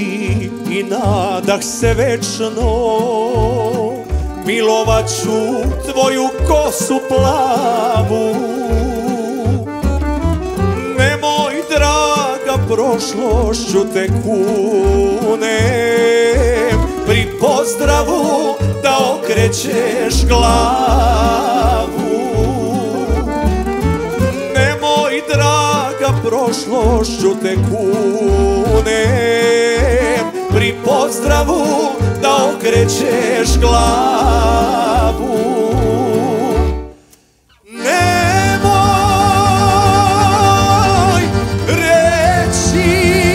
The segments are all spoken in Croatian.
i nadah se večno, milovaću tvoju kosu plavu. Nemoj, draga, prošlošću te kunem, pri pozdravu da okrećeš glavu. Nemoj, draga, prošlošću te kunem, pri pozdravu da okrećeš glavu. Nemoj reći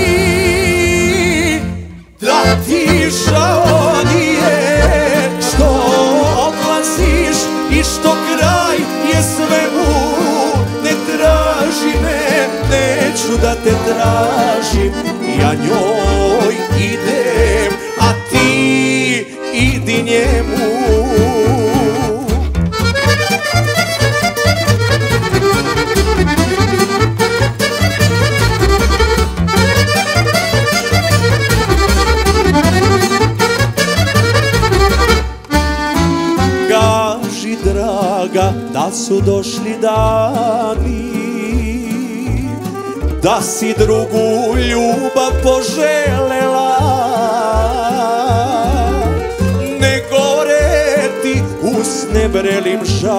da ti žao nije što odlaziš i što kraj je svemu. Ne traži me, neću da te tražim, ja njoj idem, a ti idi njemu. Kaži, draga, da su došli dani, da si drugu ljubav poželela. Ne gore ti usne vrelim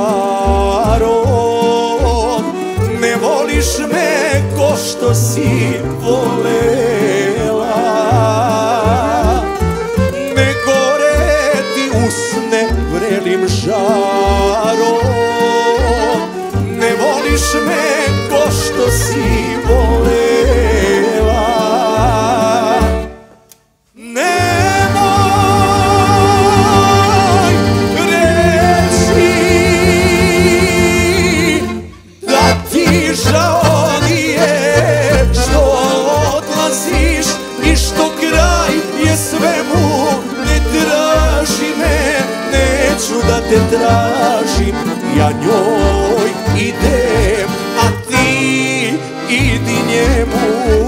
žarom, ne voliš me ko što si volela. Ne gore ti usne vrelim žarom, ne voliš me ko što si volela. Nemoj reći da ti žao nije što odlaziš i što kraj je svemu. Ne traži me, neću da te tražim, ja njoj idem, a ti idi njemu.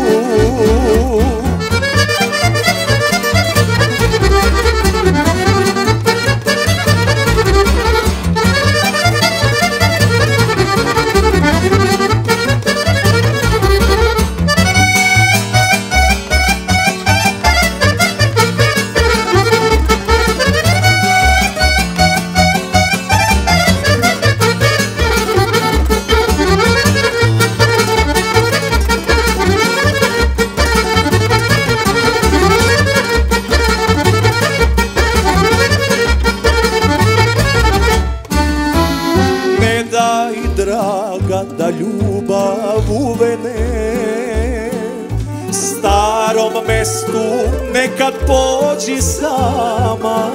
Draga, da ljubav uvene starom mestu nekad pođi sama.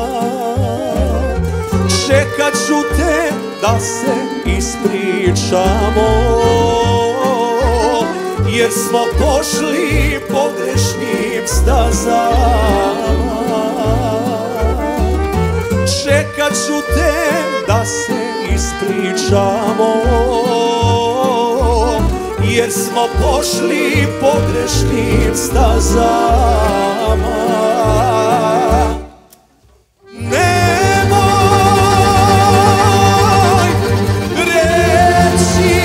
Čekat ću te da se ispričamo, jer smo pošli pogrešnim stazama. Čekat ću te da se ispričamo, jer smo pošli pogrešnim stazama. Nemoj reći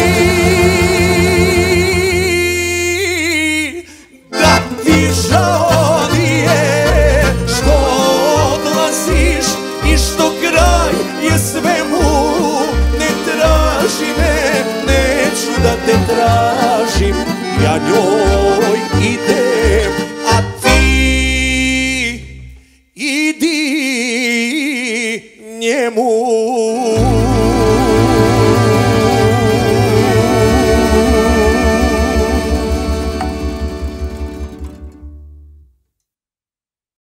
da ti žao nije što odlaziš i što kraj je svemu. Ne traži me, neću da te tražim, ja njoj idem, a ti idi njemu.